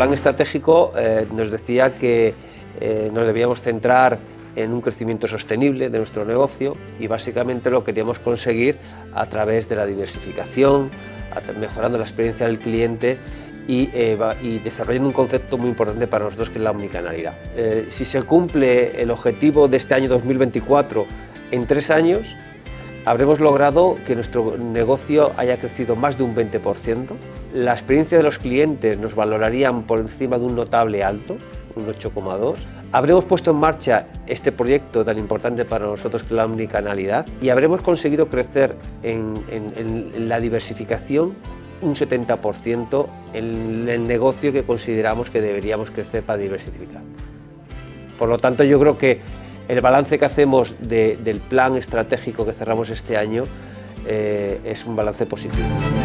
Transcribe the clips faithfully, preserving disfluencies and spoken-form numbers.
plan estratégico eh, nos decía que eh, nos debíamos centrar en un crecimiento sostenible de nuestro negocio y básicamente lo queríamos conseguir a través de la diversificación, mejorando la experiencia del cliente y, eh, y desarrollando un concepto muy importante para nosotros que es la omnicanalidad. Eh, si se cumple el objetivo de este año dos mil veinticuatro en tres años, habremos logrado que nuestro negocio haya crecido más de un veinte por ciento, la experiencia de los clientes nos valorarían por encima de un notable alto, un ocho coma dos. Habremos puesto en marcha este proyecto tan importante para nosotros que es la omnicanalidad y habremos conseguido crecer en, en, en la diversificación un setenta por ciento en el negocio que consideramos que deberíamos crecer para diversificar. Por lo tanto, yo creo que el balance que hacemos de, del plan estratégico que cerramos este año eh, es un balance positivo.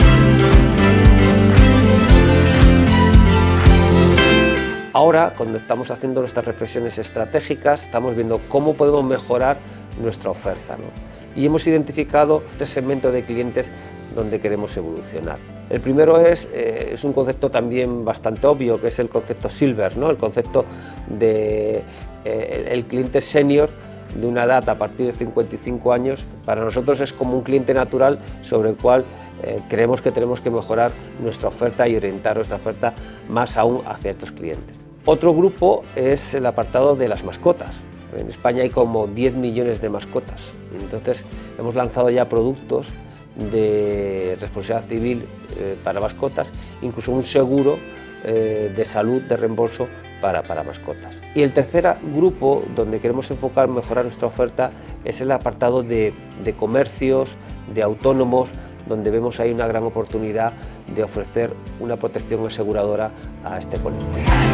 Ahora, cuando estamos haciendo nuestras reflexiones estratégicas, estamos viendo cómo podemos mejorar nuestra oferta, ¿no? Y hemos identificado tres segmentos de clientes donde queremos evolucionar. El primero es, eh, es un concepto también bastante obvio, que es el concepto Silver, ¿no? El concepto de eh, el cliente senior de una edad a partir de cincuenta y cinco años. Para nosotros es como un cliente natural sobre el cual eh, creemos que tenemos que mejorar nuestra oferta y orientar nuestra oferta más aún hacia estos clientes. Otro grupo es el apartado de las mascotas. En España hay como diez millones de mascotas, entonces hemos lanzado ya productos de responsabilidad civil eh, para mascotas, incluso un seguro eh, de salud de reembolso para, para mascotas. Y el tercer grupo donde queremos enfocar, mejorar nuestra oferta, es el apartado de, de comercios, de autónomos, donde vemos ahí una gran oportunidad de ofrecer una protección aseguradora a este colectivo.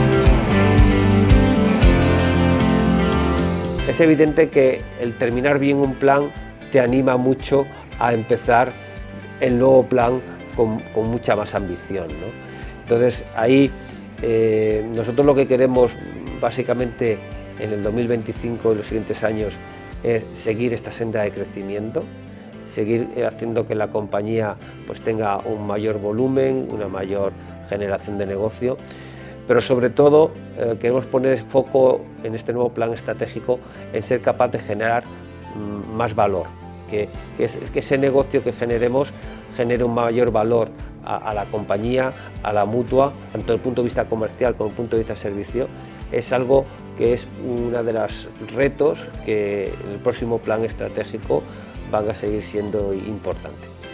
Es evidente que el terminar bien un plan te anima mucho a empezar el nuevo plan con, con mucha más ambición, ¿no? Entonces ahí eh, nosotros lo que queremos básicamente en el dos mil veinticinco y los siguientes años es seguir esta senda de crecimiento, seguir haciendo que la compañía pues, tenga un mayor volumen, una mayor generación de negocio, pero sobre todo eh, queremos poner foco en este nuevo plan estratégico en ser capaz de generar mm, más valor, que, que, es, que ese negocio que generemos genere un mayor valor a, a la compañía, a la mutua, tanto desde el punto de vista comercial como desde el punto de vista de servicio. Es algo que es uno de los retos que en el próximo plan estratégico van a seguir siendo importantes.